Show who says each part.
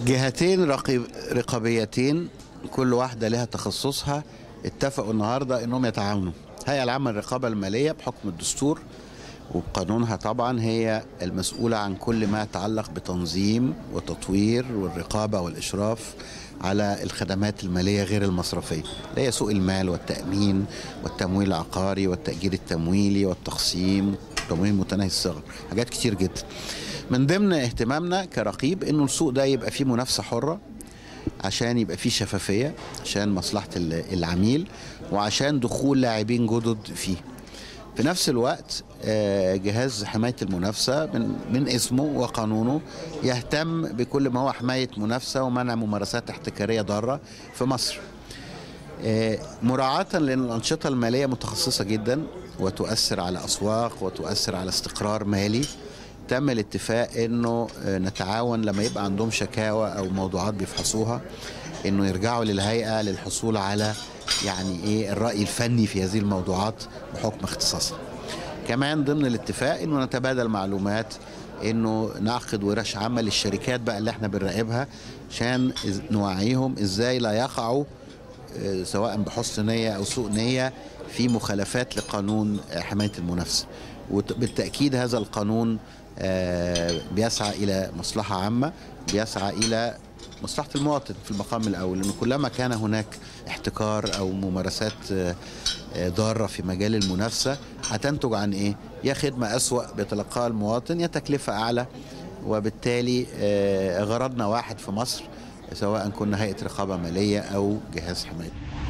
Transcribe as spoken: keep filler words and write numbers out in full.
Speaker 1: جهتين رقيب رقابيتين كل واحدة لها تخصصها اتفقوا النهاردة انهم يتعاونوا. الهيئة العامة للرقابة المالية بحكم الدستور وبقانونها طبعا هي المسؤولة عن كل ما يتعلق بتنظيم وتطوير والرقابة والإشراف على الخدمات المالية غير المصرفية، اللي هي سوق المال والتأمين والتمويل العقاري والتأجير التمويلي والتقسيم والتمويل متناهي الصغر، حاجات كتير جدا. من ضمن اهتمامنا كرقيب انه السوق ده يبقى فيه منافسة حرة عشان يبقى فيه شفافية، عشان مصلحة العميل وعشان دخول لاعبين جدد فيه. في نفس الوقت جهاز حماية المنافسة من, من اسمه وقانونه يهتم بكل ما هو حماية منافسة ومنع ممارسات احتكارية ضارة في مصر، مراعاة لأن الأنشطة المالية متخصصة جدا وتؤثر على أسواق وتؤثر على استقرار مالي. تم الاتفاق انه نتعاون لما يبقى عندهم شكاوى او موضوعات بيفحصوها انه يرجعوا للهيئة للحصول على يعني ايه الرأي الفني في هذه الموضوعات بحكم اختصاصها. كمان ضمن الاتفاق انه نتبادل معلومات، انه نعقد ورش عمل للشركات بقى اللي احنا بنراقبها عشان نوعيهم ازاي لا يقعوا سواء بحسن نية او سوء نية في مخالفات لقانون حماية المنافسة. وبالتأكيد هذا القانون بيسعى إلى مصلحة عامة، بيسعى إلى مصلحة المواطن في المقام الأول، لأنه كلما كان هناك احتكار أو ممارسات ضارة في مجال المنافسة هتنتج عن إيه؟ يا خدمة أسوأ بيتلقاها المواطن يا تكلفة أعلى، وبالتالي غرضنا واحد في مصر سواء كنا هيئة رقابة مالية أو جهاز حماية.